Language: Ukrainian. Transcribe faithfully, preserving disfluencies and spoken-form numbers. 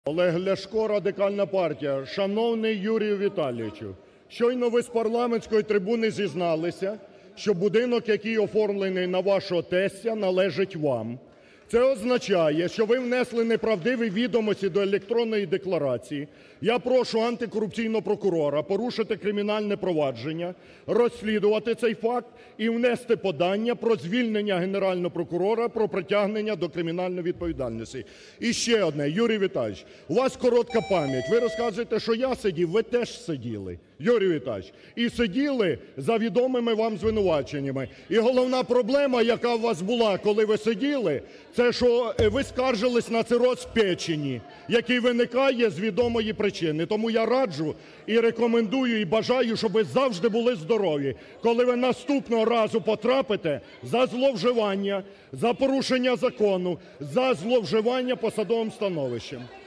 Олег Ляшко, Радикальна партія. Шановний Юрію Віталійовичу, щойно ви з парламентської трибуни зізналися, що будинок, який оформлений на вашого тестя, належить вам. Це означає, що ви внесли неправдиві відомості до електронної декларації. Я прошу антикорупційного прокурора порушити кримінальне провадження, розслідувати цей факт і внести подання про звільнення Генерального прокурора, про притягнення до кримінальної відповідальності. І ще одне, Юрій Віталійович, у вас коротка пам'ять. Ви розказуєте, що я сидів, ви теж сиділи, Юрій Віталійович. І сиділи за відомими вам звинуваченнями. І головна проблема, яка у вас була, коли ви сиділи, це що ви скаржились на цироз печені, який виникає з відомої причини. Тому я раджу і рекомендую, і бажаю, щоб ви завжди були здорові. Коли ви наступного разу потрапите за зловживання, за порушення закону, за зловживання посадовим становищем.